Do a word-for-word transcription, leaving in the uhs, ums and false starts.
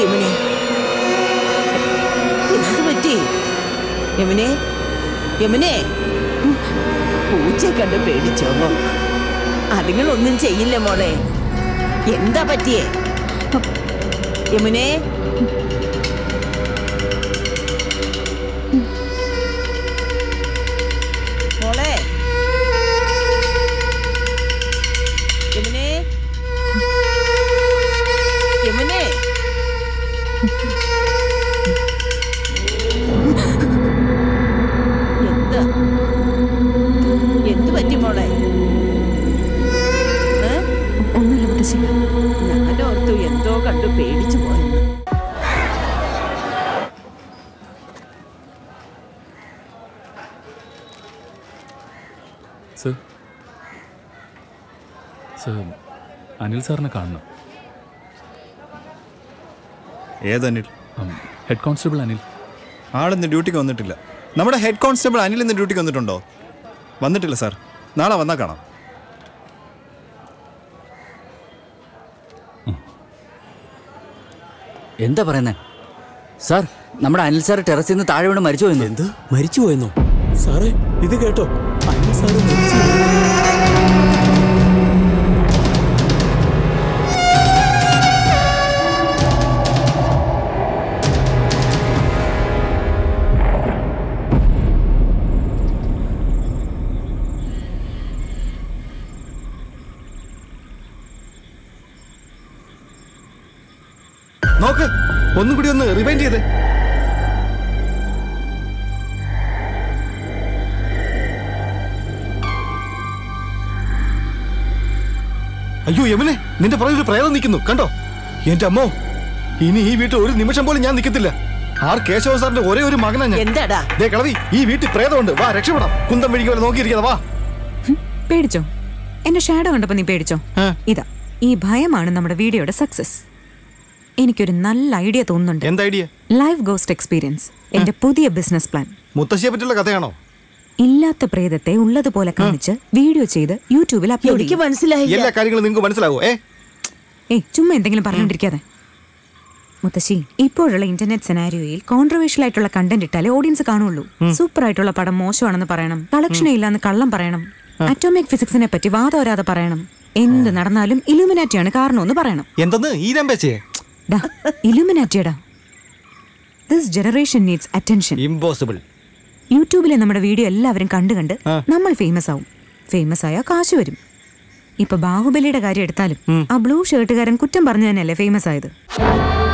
യമുനെ? എന്ത് പറ്റി യമുനെ? യമുനെ, പൂച്ച കണ്ട് പേടിച്ചോ? അതുങ്ങളൊന്നും ചെയ്യില്ല മോളെ. എന്താ പറ്റിയേ യമുനെ? മോളെ യമുനെ, യമുനെ, എന്താ എന്ത് പറ്റി മോളെ? ഒന്നുമില്ല മുത്തശ്ശി. ഞാനോർത്തു എന്തോ കണ്ടു പേടിച്ചു പോയെന്ന്. സർ സർ അനിൽ സാറിനെ കാണണം. ഏതനിൽ? Head constable Anil. ആളിന്ന് ഡ്യൂട്ടിക്ക് വന്നിട്ടില്ല. നമ്മുടെ ഹെഡ് കോൺസ്റ്റബിൾ അനിൽ ഇന്ന് ഡ്യൂട്ടിക്ക് വന്നിട്ടുണ്ടോ? വന്നിട്ടില്ല സാർ. നാളെ വന്നാൽ കാണാം. എന്താ പറയുന്നത് സാർ? നമ്മുടെ അനിൽ സാർ ടെറസിൽ നിന്ന് താഴെ വീണ് മരിച്ചു പോയെന്നു. എന്ത് മരിച്ചു പോയെന്നോ? സാറേ ഇത് കേട്ടോ? അനിൽ സാറ് മരിച്ചു. നോക്ക്, ഒന്നും കൂടി ഒന്ന് റിവൈൻഡ് ചെയ്തേ. അയ്യോ യമുനെ, നിന്റെ പുറകിൽ ഒരു പ്രേതം നിൽക്കുന്നു, കണ്ടോ? എന്റെ അമ്മോ, ഇനി ഈ വീട്ടിൽ ഒരു നിമിഷം പോലും ഞാൻ നിൽക്കത്തില്ല. ആർ കേശവ സാറിന്റെ ഒരേ ഒരു മകനാ ഞാൻ. എന്താടാ ദേ കളവി, ഈ വീട്ടിൽ പ്രേതമുണ്ട്. വാ രക്ഷപ്പെടാം. കുന്തം വഴിക്ക് പോലെ നോക്കിയിരിക്കാതെ വാ. പേടിച്ചോ? എന്റെ ഷാഡോ കണ്ടപ്പോ നീ പേടിച്ചോ? ഇതാ, ഈ ഭയമാണ് നമ്മുടെ വീഡിയോയുടെ സക്സസ്. എനിക്കൊരു നല്ല ഐഡിയ തോന്നുന്നുണ്ട്. എന്താ ഐഡിയ? ലൈവ് ഗോസ്റ്റ് എക്സ്പീരിയൻസ്, എന്റെ പുതിയ ബിസിനസ് പ്ലാൻ. മുത്തശ്ശിയെ പറ്റിയുള്ള കഥയാണോ? ഇല്ലാത്ത പ്രേതത്തെ ഉള്ളതുപോലെ കാണിച്ച് വീഡിയോ ചെയ്ത് യൂട്യൂബിൽ അപ്ലോഡ് എനിക്ക് മനസ്സിലായി. എല്ലാ കാര്യങ്ങളും നിങ്ങൾക്ക് മനസ്സിലാവോ? ഏ ഏയ് ചുമ്മാ എന്തെങ്കിലും പറഞ്ഞോണ്ടിരിക്കാതെ. മുത്തശ്ശി, ഇപ്പോഴുള്ള ഇന്റർനെറ്റ് സെനാരിയോയിൽ കോൺട്രവേഴ്ഷ്യൽ ആയിട്ടുള്ള കണ്ടന്റ് ഇട്ടാലേ ഓഡിയൻസ് കാണുള്ളൂ. സൂപ്പർ ആയിട്ടുള്ള പടം മോശമാണെന്ന് പറയണം, കളക്ഷൻ ഇല്ലാന്ന് കള്ളം പറയണം, അറ്റോമിക് ഫിസിക്സിനെ പറ്റി വാദോരാതെ പറയണം, എന്ത് നടന്നാലും ഇലുമിനാറ്റിയാണ് കാരണമെന്ന് പറയണം. എന്തെന്ന് ഈ നമ്പേച്ചേ? ഇലുമിനാറ്റിയടാ. This generation needs attention. Impossible. യൂട്യൂബിലെ നമ്മുടെ വീഡിയോ എല്ലാവരും കണ്ടു കണ്ട് നമ്മൾ ഫേമസ് ആവും. ഫേമസ് ആയാൽ കാശ് വരും. ഇപ്പൊ ബാഹുബലിയുടെ കാര്യം എടുത്താലും ആ ബ്ലൂ ഷർട്ടുകാരൻ കുറ്റം പറഞ്ഞു തന്നെയല്ലേ ഫേമസ് ആയത്.